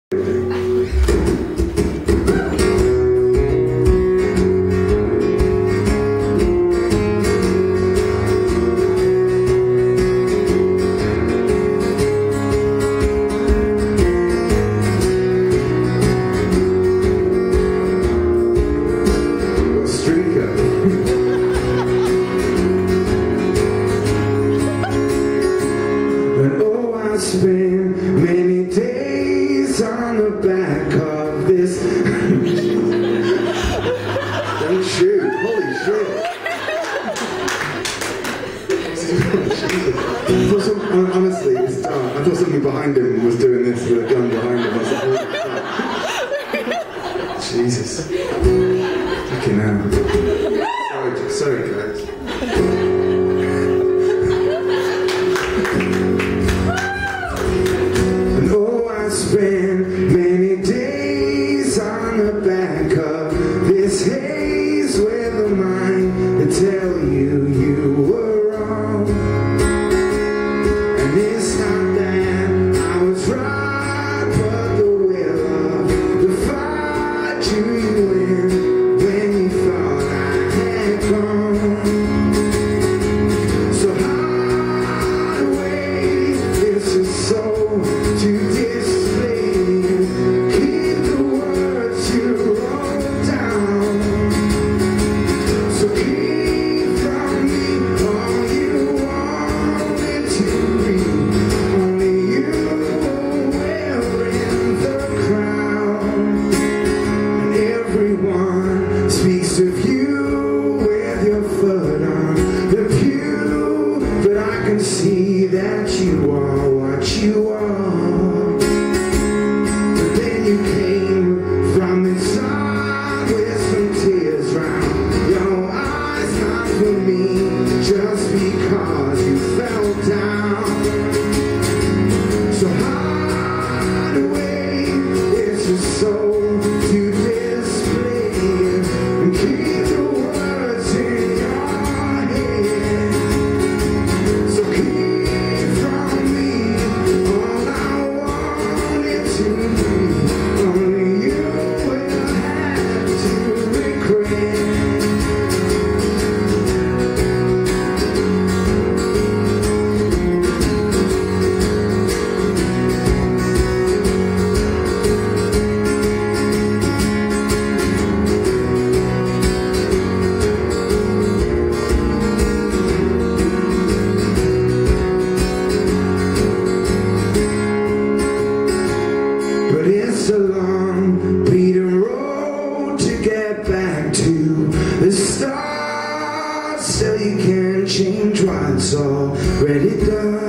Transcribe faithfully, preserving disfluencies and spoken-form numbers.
Spent many days on the back of this. Don't shoot! Holy shit! I thought some, honestly, it's dumb. I thought something behind him was doing this with a gun behind him. I was like, oh, Jesus! Fucking hell! Sorry, sorry, guys. Spent many days on the back of this haze with a mind to tell you you were wrong. And it's not that I was right, but the will of the fight drew you in when you thought I had gone. So hide away, this is so too deep. Speaks of you with your foot on the pew, but I can see that you are what you are. But then you came from inside with some tears round your eyes, not for me, just because you fell down. So hide away, it's your soul to keep the words in your head. So keep from me all I wanted to be. Only you will have to regret. But it's a long, beaten road to get back to the start. Still you can't change what's already done.